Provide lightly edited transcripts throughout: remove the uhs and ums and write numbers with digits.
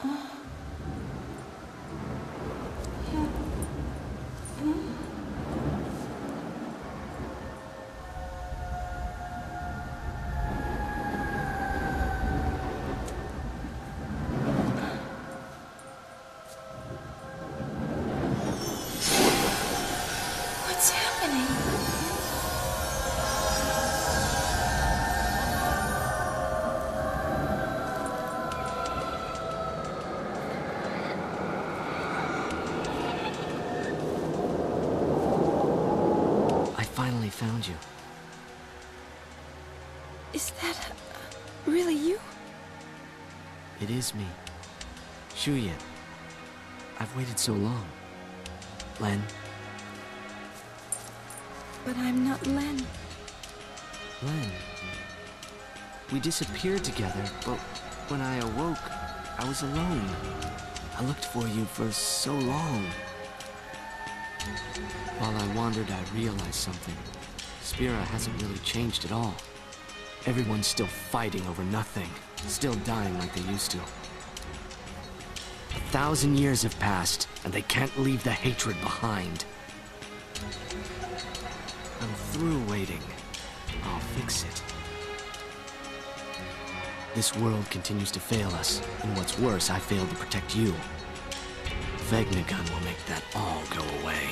What's happening? I finally found you. Is that really you? It is me. Shuyin. I've waited so long. Len. But I'm not Len. Len. We disappeared together, but when I awoke, I was alone. I looked for you for so long. While I wandered, I realized something. Spira hasn't really changed at all. Everyone's still fighting over nothing, still dying like they used to. 1,000 years have passed, and they can't leave the hatred behind. I'm through waiting. I'll fix it. This world continues to fail us, and what's worse, I failed to protect you. Vegnagun will make that all go away.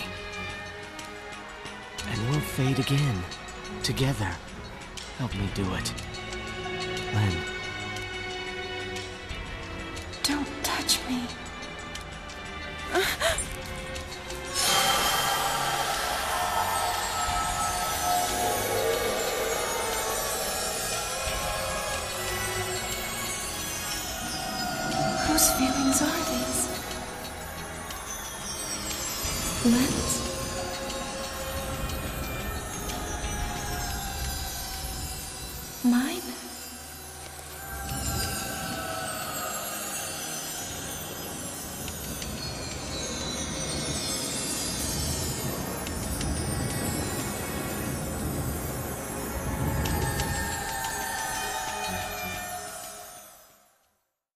And we'll fade again, together. Help me do it. Len. Don't touch me. Whose feelings are these? Len's?